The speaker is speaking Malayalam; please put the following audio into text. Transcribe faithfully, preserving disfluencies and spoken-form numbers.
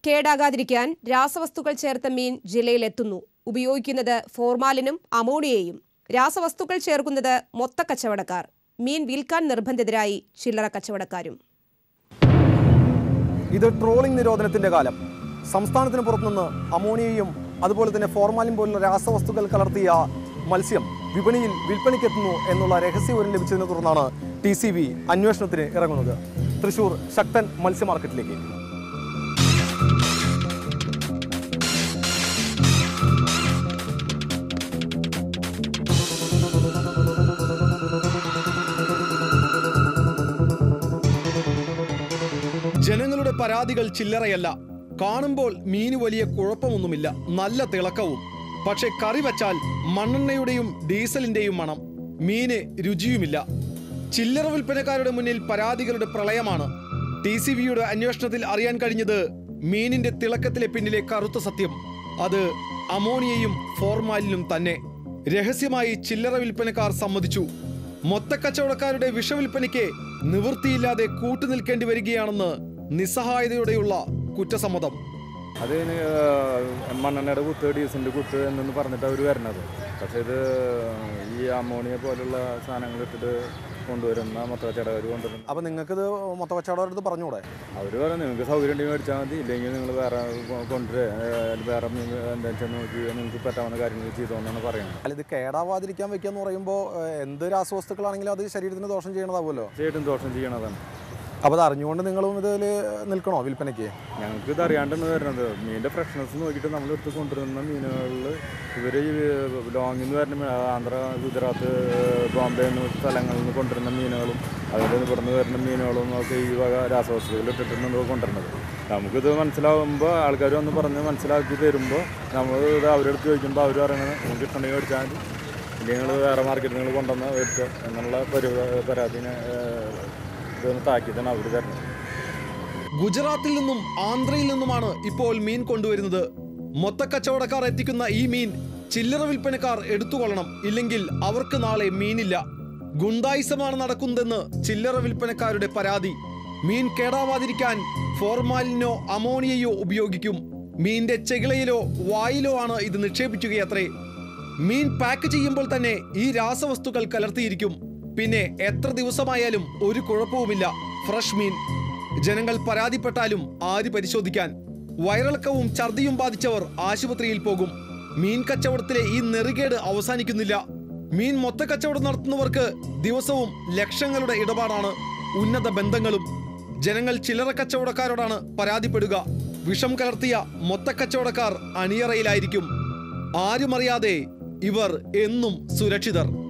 കേടാകാതിരിക്കാൻ രാസവസ്തുക്കൾ ചേർത്ത മീൻ ജില്ലയിലെത്തുന്നു. ഉപയോഗിക്കുന്നത് ഫോർമാലിനും അമോണിയയും. രാസവസ്തുക്കൾ ചേർക്കുന്നത് മൊത്തക്കച്ചവടക്കാർ. മീൻ വിൽക്കാൻ നിർബന്ധിതരായി ചില്ലറ കച്ചവടക്കാരും. ഇത് ട്രോളിംഗ് നിരോധനത്തിന്റെ കാലം. സംസ്ഥാനത്തിന് പുറത്തുനിന്ന് അമോണിയയും അതുപോലെ തന്നെ ഫോർമാലിൻ പോലുള്ള രാസവസ്തുക്കൾ കലർത്തിയ മത്സ്യം വിപണിയിൽ വിൽപ്പനയ്ക്കെത്തുന്നു എന്നുള്ള രഹസ്യവിവരം ലഭിച്ചതിനെ തുടർന്നാണ് ടി സി ബി അന്വേഷണത്തിന് ഇറങ്ങുന്നത്. തൃശൂർ ശക്തൻ മത്സ്യ മാർക്കറ്റിലേക്ക്. ജനങ്ങളുടെ പരാതികൾ ചില്ലറയല്ല. കാണുമ്പോൾ മീന് വലിയ കുഴപ്പമൊന്നുമില്ല, നല്ല തിളക്കവും. പക്ഷെ കറി വച്ചാൽ മണ്ണെണ്ണയുടെയും ഡീസലിന്റെയും മണം. മീന് രുചിയുമില്ല. ചില്ലറ വിൽപ്പനക്കാരുടെ മുന്നിൽ പരാതികളുടെ പ്രളയമാണ്. ടി സി ബിയുടെ അന്വേഷണത്തിൽ അറിയാൻ കഴിഞ്ഞത് മീനിന്റെ തിളക്കത്തിലെ പിന്നിലെ കറുത്ത സത്യം അത് അമോണിയയും ഫോർമാലിനും തന്നെ. രഹസ്യമായി ചില്ലറ വിൽപ്പനക്കാർ സമ്മതിച്ചു. മൊത്തക്കച്ചവടക്കാരുടെ വിഷവിൽപ്പനയ്ക്ക് നിവൃത്തിയില്ലാതെ കൂട്ടുനിൽക്കേണ്ടി വരികയാണെന്ന് നിസ്സഹായതയോടെയുള്ള കുറ്റസമ്മതം. അതിന് മണ്ണെണ്ണയുടെ കുത്ത് ഡീസലിൻ്റെ കുത്ത് എന്നൊന്ന് പറഞ്ഞിട്ട് അവർ വരണത്. പക്ഷേ ഇത് ഈ അമോണിയ പോലുള്ള സാധനങ്ങൾ ഇട്ടിട്ട് കൊണ്ടുവരുന്ന മൊത്തക്കച്ചവടക്കാർ കൊണ്ടുവരും. അപ്പോൾ നിങ്ങൾക്കിത് മൊത്തക്കച്ചവടക്കാരടുത്ത് പറഞ്ഞൂടെ? അവർ പറഞ്ഞു നിങ്ങൾക്ക് സൗകര്യം ഉണ്ടെങ്കിൽ മേടിച്ചാൽ മതി, ഇല്ലെങ്കിൽ നിങ്ങൾ വേറെ കൊണ്ടുവരെ വേറെ എന്താ വെച്ചാൽ നോക്കി നിങ്ങൾക്ക് പറ്റാവുന്ന കാര്യങ്ങൾ ചെയ്തോന്നാണ് പറയുന്നത്. അല്ല, ഇത് കേടാവാതിരിക്കാൻ വെക്കുക എന്ന് പറയുമ്പോൾ എന്ത് രാസവസ്തുക്കളാണെങ്കിലും അത് ശരീരത്തിന് ദോഷം ചെയ്യണതാവുമല്ലോ. ശരിയായിട്ടും ദോഷം ചെയ്യണതാണ്. അപ്പോൾ അത് അറിഞ്ഞുകൊണ്ട് നിങ്ങളും ഇതിൽ നിൽക്കണോ വിൽപ്പനയ്ക്ക്? ഞങ്ങൾക്ക് ഇത് അറിയാണ്ടാണ് വരുന്നത്. മീനിൻ്റെ ഫ്രഷ്നെസ് നോക്കിയിട്ട് നമ്മൾ എടുത്ത് കൊണ്ടുവരുന്ന മീനുകളിൽ ഇവർ ലോങ്ങിൽ നിന്ന് വരുന്ന ആന്ധ്ര, ഗുജറാത്ത്, ബോംബെ എന്ന സ്ഥലങ്ങളിൽ നിന്ന് കൊണ്ടുവരുന്ന മീനുകളും അതിൻ്റെ ഇവിടുന്ന് വരുന്ന മീനുകളും ഒക്കെ ഈ വക രാസവസ്തുക്കൾ ഇട്ടിട്ടാണ് നമ്മൾ കൊണ്ടുവരുന്നത്. നമുക്കിത് മനസ്സിലാവുമ്പോൾ ആൾക്കാർ വന്ന് പറഞ്ഞ് മനസ്സിലാക്കി തരുമ്പോൾ നമ്മൾ ഇത് അവരെടുത്ത് ചോദിക്കുമ്പോൾ അവർ പറയണത് നമുക്ക് ഇഷ്ടമുണ്ടെങ്കിൽ മേടിച്ചാൽ മതി, ഇല്ലെങ്കിൽ നിങ്ങൾ വേറെ മാർക്കറ്റിൽ നിങ്ങൾ കൊണ്ടുവന്ന് മേടിക്കുക എന്നുള്ള പരി പരാതിനെ ഗുജറാത്തിൽ നിന്നും ആന്ധ്രയിൽ നിന്നുമാണ് ഇപ്പോൾ മീൻ കൊണ്ടുവരുന്നത്. മൊത്തക്കച്ചവടക്കാർ എത്തിക്കുന്ന ഈ മീൻ ചില്ലറ വിൽപ്പനക്കാർ എടുത്തുകൊള്ളണം, ഇല്ലെങ്കിൽ അവർക്ക് നാളെ മീനില്ല. ഗുണ്ടായിസമാണ് നടക്കുന്നതെന്ന് ചില്ലറ വിൽപ്പനക്കാരുടെ പരാതി. മീൻ കേടാവാതിരിക്കാൻ ഫോർമാലിനോ അമോണിയയോ ഉപയോഗിക്കും. മീനിന്റെ ചെകിളയിലോ വായിലോ ആണ് ഇത് നിക്ഷേപിക്കുകയത്രേ. മീൻ പാക്ക് ചെയ്യുമ്പോൾ തന്നെ ഈ രാസവസ്തുക്കൾ കലർത്തിയിരിക്കും. പിന്നെ എത്ര ദിവസമായാലും ഒരു കുഴപ്പവുമില്ല. ഫ്രഷ് മീൻ. ജനങ്ങൾ പരാതിപ്പെട്ടാലും ആര് പരിശോധിക്കാൻ? വയറിളക്കവും ഛർദിയും ബാധിച്ചവർ ആശുപത്രിയിൽ പോകും. മീൻ കച്ചവടത്തിലെ ഈ നെറികേട് അവസാനിക്കുന്നില്ല. മീൻ മൊത്തക്കച്ചവടം നടത്തുന്നവർക്ക് ദിവസവും ലക്ഷങ്ങളുടെ ഇടപാടാണ്, ഉന്നത ബന്ധങ്ങളും. ജനങ്ങൾ ചില്ലറ കച്ചവടക്കാരോടാണ് പരാതിപ്പെടുക. വിഷം കലർത്തിയ മൊത്തക്കച്ചവടക്കാർ അണിയറയിലായിരിക്കും. ആരുമറിയാതെ ഇവർ എന്നും സുരക്ഷിതർ.